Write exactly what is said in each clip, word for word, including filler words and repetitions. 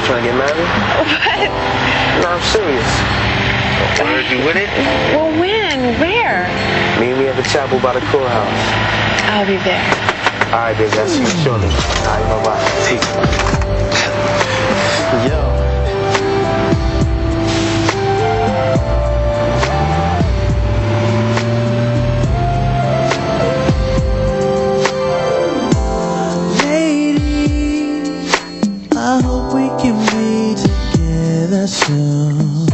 trying to get married? What? No, I'm serious. I heard you with it? Well, when? Where? Meet me at the chapel by the courthouse. I'll be there. All right, baby. I'll see you shortly. All right, bye-bye. Peace. Yo. I hope we can be together soon.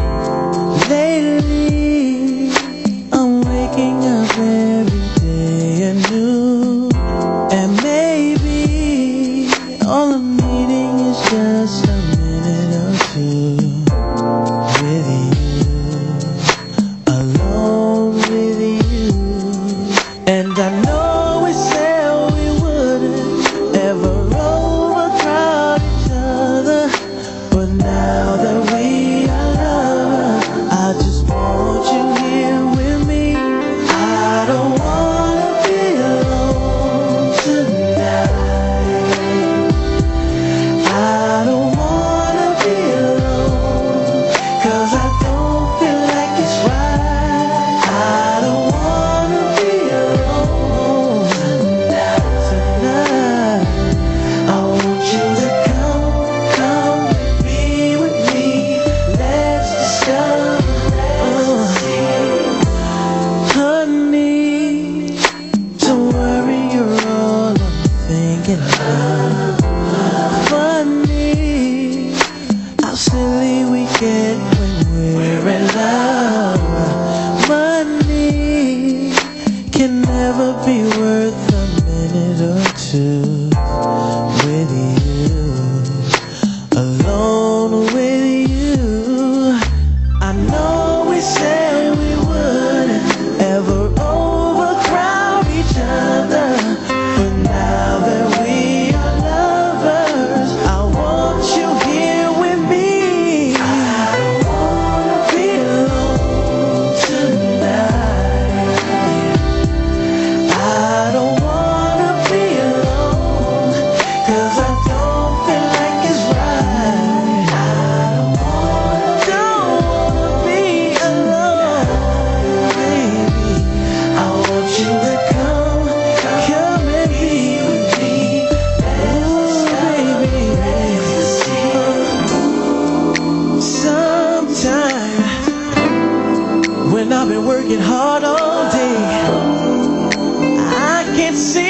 Lately, I'm waking up every day anew. And maybe all I'm needing is just a minute or two with you, alone with you. And I know we said we wouldn't ever overcrowd each other, but now that we are lovers, I just want you here with me. I don't wanna be alone tonight. I don't wanna be alone, 'cause I don't feel like it's right. I don't wanna be alone tonight. Tonight, I want you to come, come and be with me. Let's discover, let's see. Honey, don't worry, you're all I'm thinking about. Funny how silly we get when we're in love. Money can never be worth a minute or two with you, alone with you. I know we said we wouldn't ever overcrowd each other, but now that we are lovers, I want you here with me. I don't wanna be alone tonight. I don't wanna be alone, 'cause I don't feel like it's right. I don't wanna, don't wanna be alone, baby. I want you to come, come and be with me. Oh, baby, sometimes when I've been working hard all day, I can't see